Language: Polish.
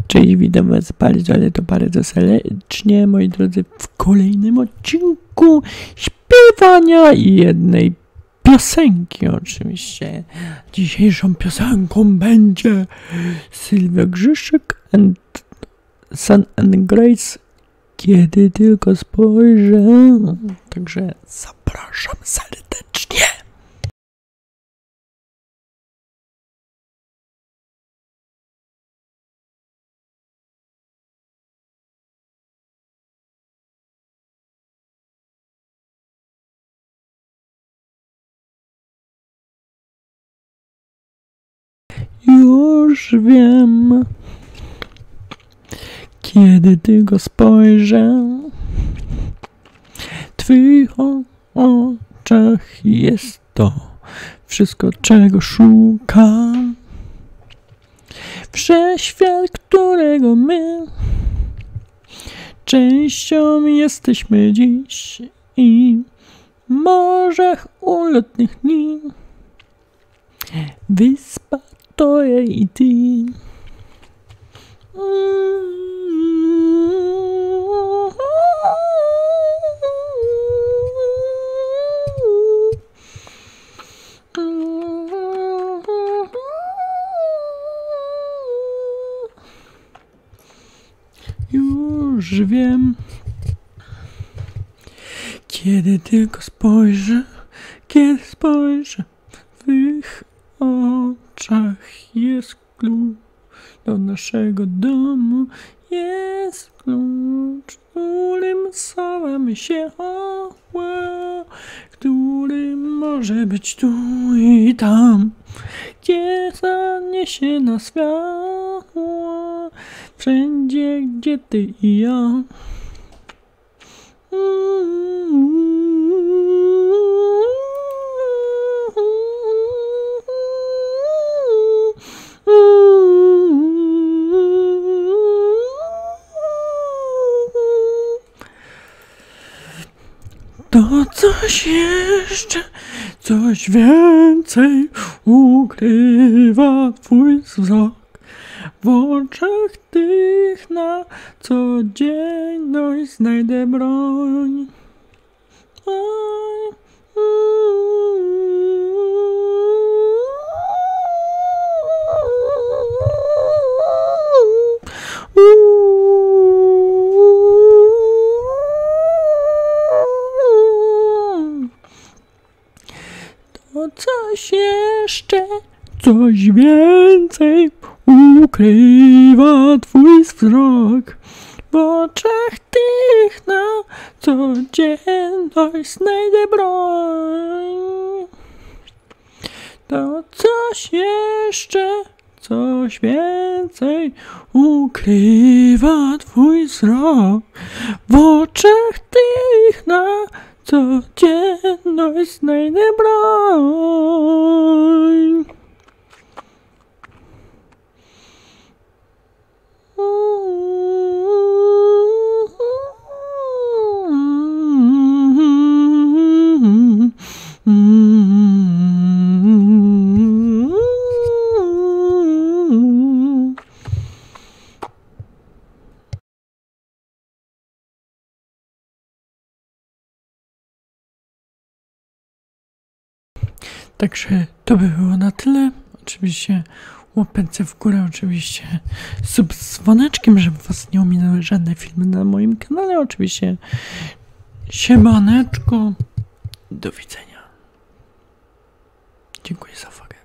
Cześć, witam was bardzo serdecznie, moi drodzy, w kolejnym odcinku śpiewania jednej piosenki oczywiście. Dzisiejszą piosenką będzie Sylwia Grzeszek and Sun and Grace, Kiedy tylko spojrzę. Także zapraszam serdecznie. Już wiem, kiedy tylko spojrzę, w twych oczach jest to wszystko, czego szukam. Wszechświat, którego my częścią jesteśmy dziś i w morzach ulotnych dni. Wyspa to ja i ty. Już wiem, kiedy tylko spojrzę, w ich oczach jest klucz do naszego domu, jest klucz, którym schowamy się, który może być tu i tam, gdzie zaniesie nas światło, wszędzie, gdzie ty i ja. To coś jeszcze, coś więcej ukrywa twój wzrok. W oczach tych na codzienność znajdę broń. To coś jeszcze, coś więcej ukrywa twój wzrok. W oczach tych na codzienność znajdę broń. To coś jeszcze, coś więcej ukrywa twój wzrok. W oczach tych na codzienność znajdę broń. Także to by było na tyle. Oczywiście łapęce w górę, oczywiście sub z dzwoneczkiem, żeby was nie ominęły żadne filmy na moim kanale. Oczywiście siemaneczko. Do widzenia. Dziękuję za uwagę.